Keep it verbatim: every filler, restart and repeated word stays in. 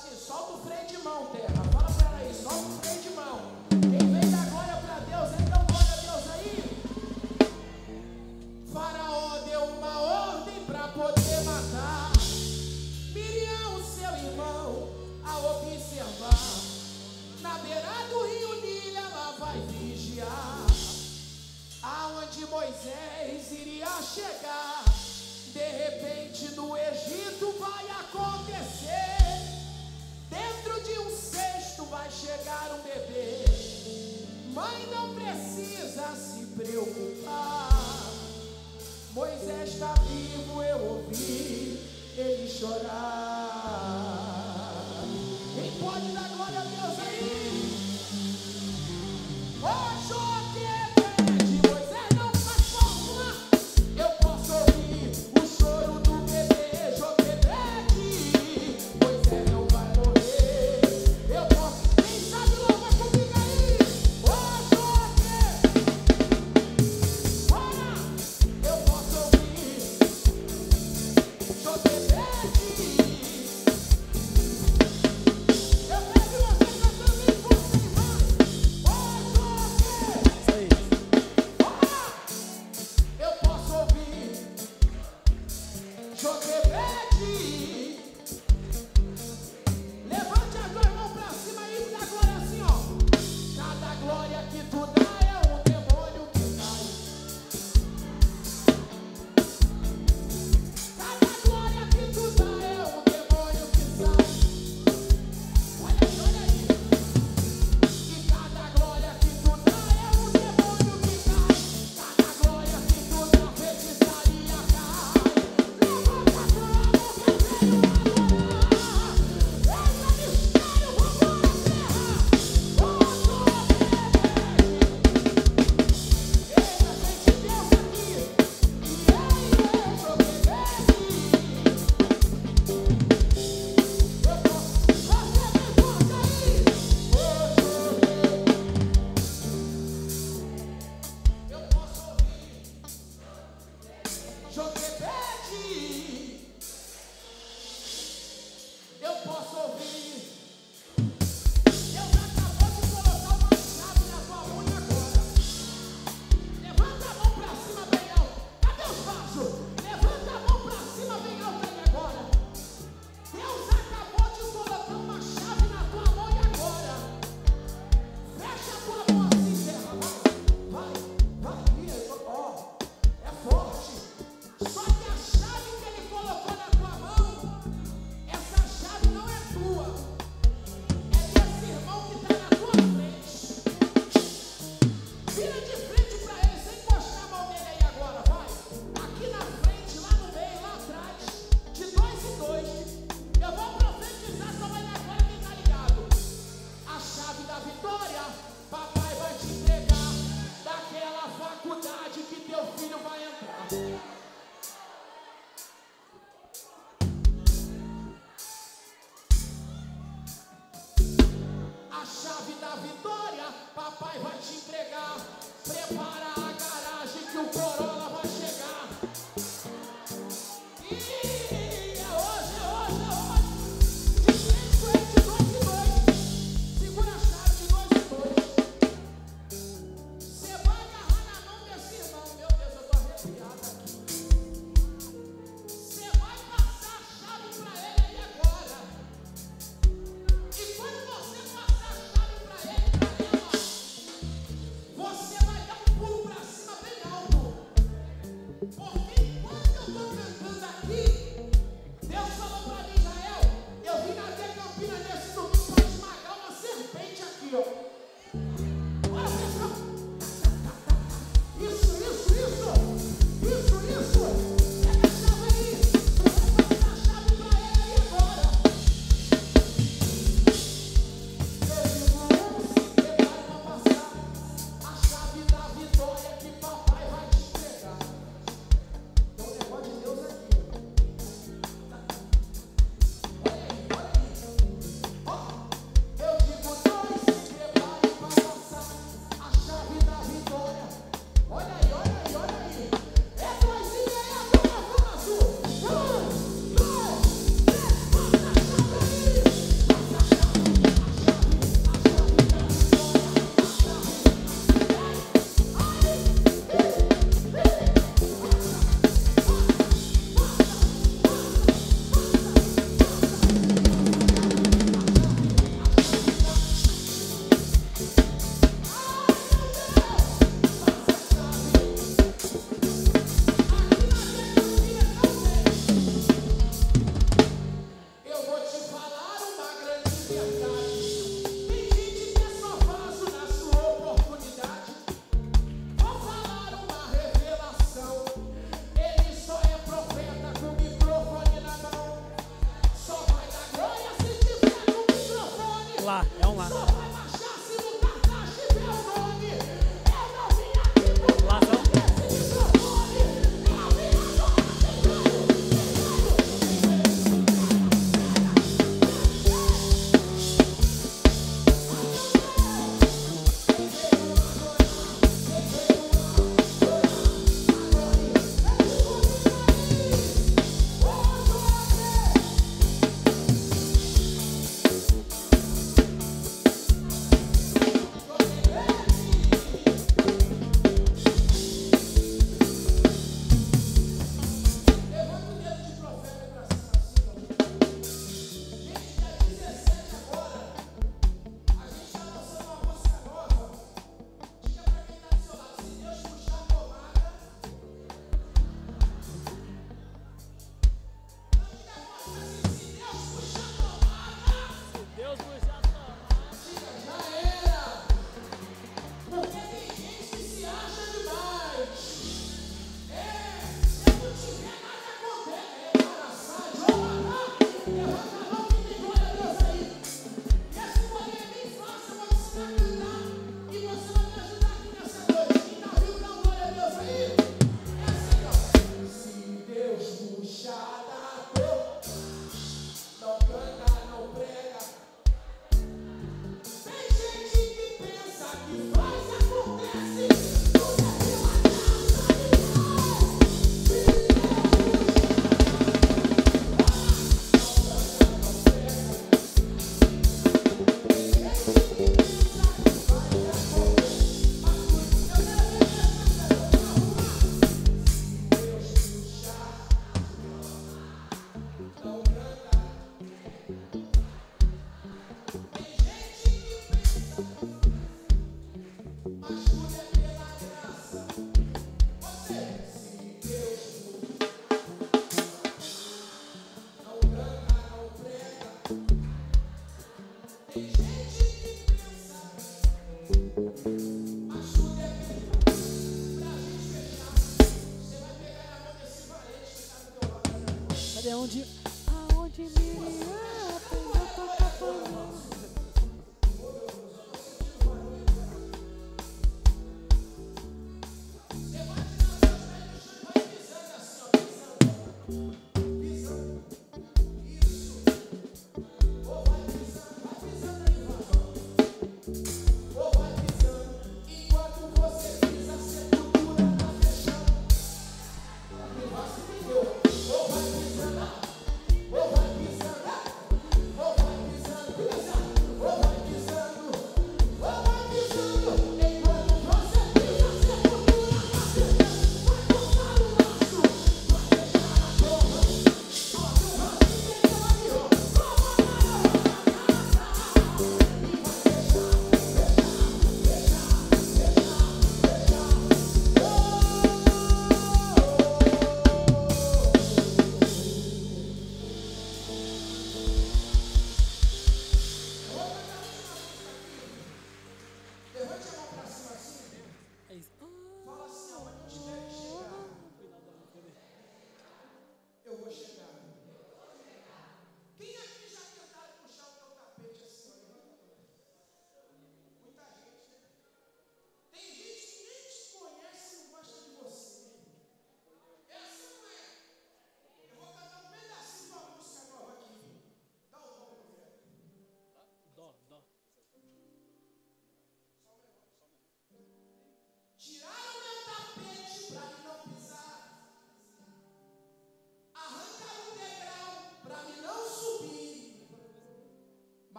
Solta o freio de mão, terra. Fala pra ela aí, solta o freio de mão. Quem vem dar glória pra Deus, aí dá glória a Deus aí. Faraó deu uma ordem pra poder matar Miriam, seu irmão, a observar. Na beira do rio Nilo ela vai vigiar, aonde Moisés iria chegar. De repente no Egito vai acontecer, dentro de um cesto vai chegar um bebê. Mãe, não precisa se preocupar, Moisés está vivo, eu ouvi ele chorar. Quem pode dar glória a Deus aí? Ô, Joquebede, Moisés não faz forma, eu posso ouvir o choro do bebê. Joquebede, Moisés não vai morrer, eu posso. Quem sabe louva comigo aí? Ô, Joquebede, ora, eu posso ouvir Joquebede. Eu pego você cantando e você vai. Ô, Joquebede, ora, eu posso ouvir Joquebede. Levante as duas mãos pra cima e dá glória assim, ó. Cada glória que tu dá é um demônio que cai. Cada glória que tu dá é um demônio que sai. Olha aí, olha aí. E cada glória que tu dá é um demônio que cai. Cada glória que tu dá, feitiçaria cai. Levanta a tua mão que eu venho adorar. Entra mistério, vambora, terra. Ô, Joquebede. Eita, gente, Deus aqui. E aí, Joquebede. Eu posso. Você vem forte aí. Ô, Joquebede. Eu posso ouvir Joquebede. Eu posso ouvir. Deus acabou de colocar uma chave na tua mão e agora. Levanta a mão pra cima bem alto. Cadê os baixos? Levanta a mão pra cima bem alto aí agora. Deus acabou de colocar uma chave na tua mão e agora. Fecha a tua mão assim, terra. Vai, vai, vai. Isso, ó, é forte. Só que a chave que ele colocou na tua mão, essa chave não é tua. É desse irmão que está na tua frente. Vira de frente para ele, sem encostar a mão nele aí agora, vai. Aqui na frente, lá no meio, lá atrás, de dois em dois. Eu vou profetizar, só vai dar agora quem tá ligado. A chave da vitória, papai vai te entregar, daquela faculdade que teu filho vai entrar. A chave da vitória, papai vai te entregar. Prepara a garagem que o Corolla vai chegar. Ih, é hoje, é hoje, é hoje. De frente com ele, de dois em dois. Segura a chave de dois em dois. Você vai agarrar na mão desse irmão. Meu Deus, eu tô arrepiado aqui. Você vai passar a chave pra ele aí agora. E quando você passar a chave pra ele, pra ela, você vai dar um pulo pra cima bem alto. verdade. Tem gente que é só vaso na sua oportunidade. Vou falar uma revelação. Ele só é profeta com o microfone na mão. Só vai dar glória se tiver no microfone. Lá, é um lá. Só vai